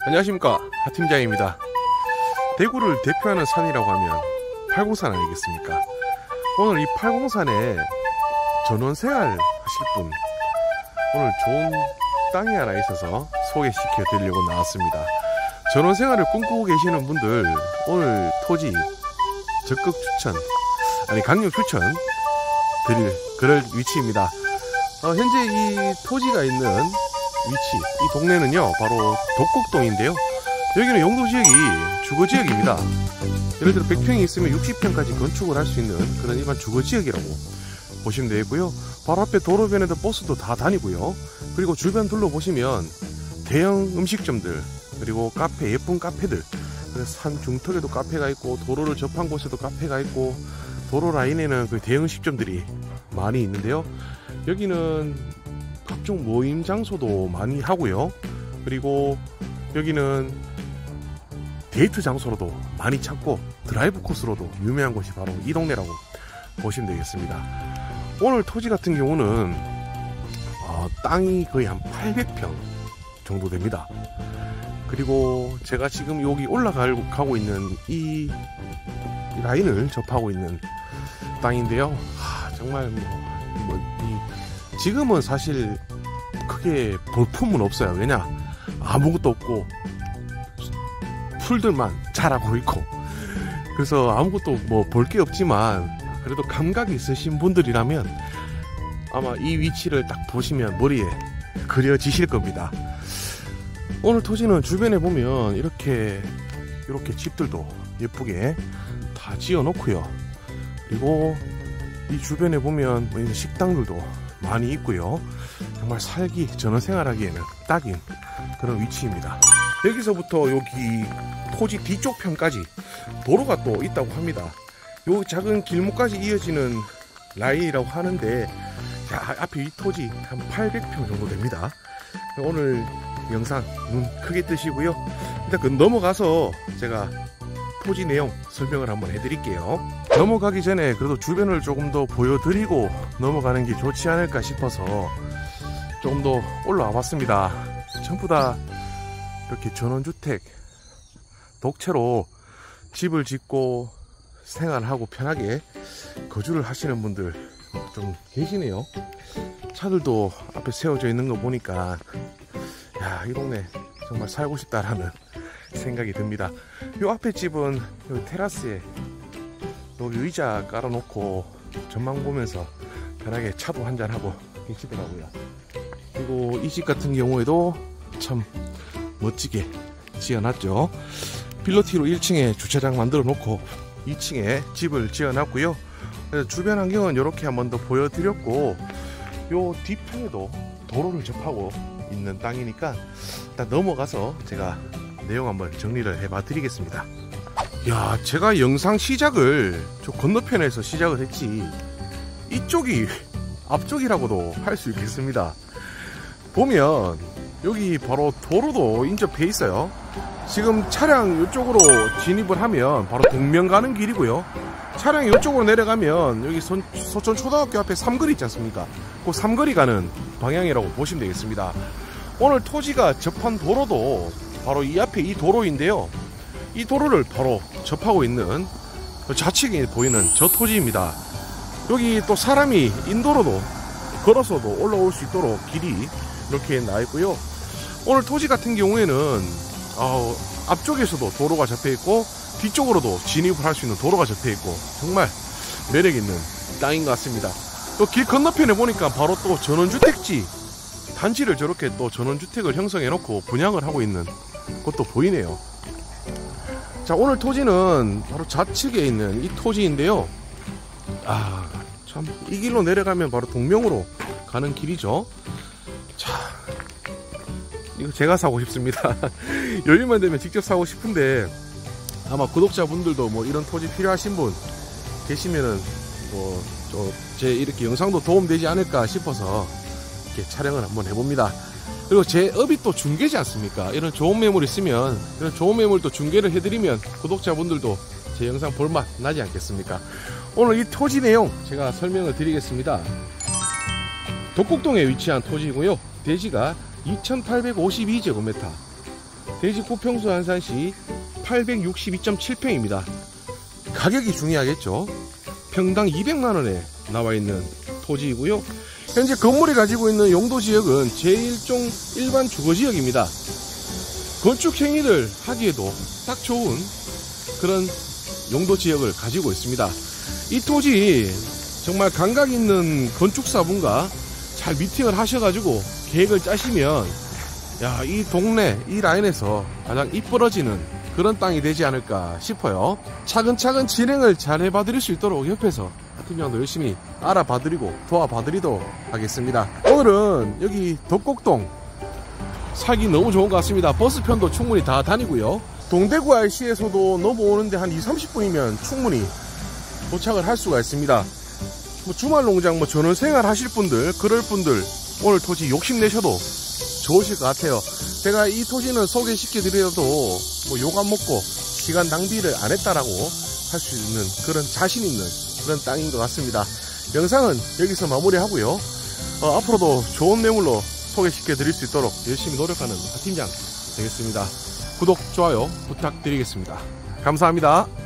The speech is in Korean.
안녕하십니까, 하팀장입니다. 대구를 대표하는 산이라고 하면 팔공산 아니겠습니까? 오늘 이 팔공산에 전원생활 하실 분, 오늘 좋은 땅이 하나 있어서 소개시켜 드리려고 나왔습니다. 전원생활을 꿈꾸고 계시는 분들, 오늘 토지 적극 추천, 강력 추천 드릴 그럴 위치입니다. 현재 이 토지가 있는 위치, 이 동네는요 바로 독곡동인데요, 여기는 용도지역이 주거지역입니다. 예를 들어 100평이 있으면 60평까지 건축을 할 수 있는 그런 일반 주거지역이라고 보시면 되고요. 바로 앞에 도로변에도 버스도 다 다니고요. 그리고 주변 둘러보시면 대형 음식점들, 그리고 카페, 예쁜 카페들, 그래서 산 중턱에도 카페가 있고, 도로를 접한 곳에도 카페가 있고, 도로 라인에는 그 대형 음식점들이 많이 있는데요, 여기는 각종 모임 장소도 많이 하고요. 그리고 여기는 데이트 장소로도 많이 찾고, 드라이브 코스로도 유명한 곳이 바로 이 동네라고 보시면 되겠습니다. 오늘 토지 같은 경우는 땅이 거의 한 800평 정도 됩니다. 그리고 제가 지금 여기 올라가고 있는 이 라인을 접하고 있는 땅인데요, 정말 지금은 사실 크게 볼품은 없어요. 왜냐, 아무것도 없고 풀들만 자라고 있고, 그래서 아무것도 볼 게 없지만, 그래도 감각이 있으신 분들이라면 아마 이 위치를 딱 보시면 머리에 그려지실 겁니다. 오늘 토지는 주변에 보면 이렇게 집들도 예쁘게 다 지어 놓고요. 그리고 이 주변에 보면 식당들도 많이 있고요. 정말 살기, 전원생활하기에는 딱인 그런 위치입니다. 여기서부터 여기 토지 뒤쪽 편까지 도로가 또 있다고 합니다. 요 작은 길목까지 이어지는 라인이라고 하는데, 앞에 이 토지 한 800평 정도 됩니다. 오늘 영상 눈 크게 뜨시고요. 일단 넘어가서 제가 토지 내용 설명을 한번 해드릴게요. 넘어가기 전에 그래도 주변을 조금 더 보여드리고 넘어가는 게 좋지 않을까 싶어서 조금 더 올라와 봤습니다. 전부 다 이렇게 전원주택, 독채로 집을 짓고 생활하고 편하게 거주를 하시는 분들 좀 계시네요. 차들도 앞에 세워져 있는 거 보니까 이 동네 정말 살고 싶다라는 생각이 듭니다. 요 앞에 집은 여기 테라스에 여기 의자 깔아놓고 전망 보면서 편하게 차도 한잔하고 계시더라고요. 그리고 이 집 같은 경우에도 참 멋지게 지어놨죠. 필로티로 1층에 주차장 만들어 놓고 2층에 집을 지어놨고요. 주변 환경은 이렇게 한번 더 보여드렸고, 요 뒤편에도 도로를 접하고 있는 땅이니까 일단 넘어가서 제가 내용 한번 정리를 해봐 드리겠습니다. 제가 영상 시작을 저 건너편에서 시작을 했지, 이쪽이 앞쪽이라고도 할 수 있겠습니다. 보면 여기 바로 도로도 인접해 있어요. 지금 차량 이쪽으로 진입을 하면 바로 동면 가는 길이고요. 차량이 이쪽으로 내려가면 여기 소천초등학교 앞에 삼거리 있지 않습니까? 그 삼거리 가는 방향이라고 보시면 되겠습니다. 오늘 토지가 접한 도로도 바로 이 앞에 이 도로인데요, 이 도로를 바로 접하고 있는 좌측에 보이는 저 토지입니다. 여기 또 사람이 인도로도 걸어서도 올라올 수 있도록 길이 이렇게 나 있고요. 오늘 토지 같은 경우에는 앞쪽에서도 도로가 접해 있고, 뒤쪽으로도 진입을 할 수 있는 도로가 접해 있고, 정말 매력 있는 땅인 것 같습니다. 또 길 건너편에 보니까 바로 또 전원주택지 단지를 저렇게 또 전원주택을 형성해 놓고 분양을 하고 있는 것도 보이네요. 자, 오늘 토지는 바로 좌측에 있는 이 토지인데요, 참 이 길로 내려가면 바로 동명으로 가는 길이죠. 자, 이거 제가 사고 싶습니다. 여유만 되면 직접 사고 싶은데, 아마 구독자분들도 이런 토지 필요하신 분 계시면은 제 이렇게 영상도 도움되지 않을까 싶어서 이렇게 촬영을 한번 해봅니다. 그리고 제 업이 또 중개지 않습니까? 이런 좋은 매물 있으면, 이런 좋은 매물 또 중개를 해드리면 구독자분들도 제 영상 볼맛 나지 않겠습니까? 오늘 이 토지 내용 제가 설명을 드리겠습니다. 독곡동에 위치한 토지이고요, 대지가 2852제곱미터, 대지 고평수 안산시 862.7평입니다. 가격이 중요하겠죠. 평당 200만원에 나와있는 토지이고요. 현재 건물이 가지고 있는 용도지역은 제1종 일반 주거지역입니다. 건축행위를 하기에도 딱 좋은 그런 용도지역을 가지고 있습니다. 이 토지 정말 감각 있는 건축사분과 잘 미팅을 하셔가지고 계획을 짜시면 야, 이 동네 이 라인에서 가장 이뻐러지는 그런 땅이 되지 않을까 싶어요. 차근차근 진행을 잘 해봐드릴 수 있도록 옆에서 팀장도 열심히 알아봐드리고 도와봐드리도록 하겠습니다. 오늘은 여기 덕곡동 살기 너무 좋은 것 같습니다. 버스편도 충분히 다 다니고요. 동대구 IC에서도 넘어오는데 한 20-30분이면 충분히 도착을 할 수가 있습니다. 뭐 주말 농장 뭐 전원생활 하실 분들, 그럴 분들 오늘 토지 욕심내셔도 좋으실 것 같아요. 제가 이 토지는 소개시켜 드려도 뭐 욕 안 먹고 시간 낭비를 안 했다라고 할 수 있는 그런 자신 있는 그런 땅인 것 같습니다. 영상은 여기서 마무리하고요. 앞으로도 좋은 매물로 소개시켜 드릴 수 있도록 열심히 노력하는 하팀장 되겠습니다. 구독, 좋아요 부탁드리겠습니다. 감사합니다.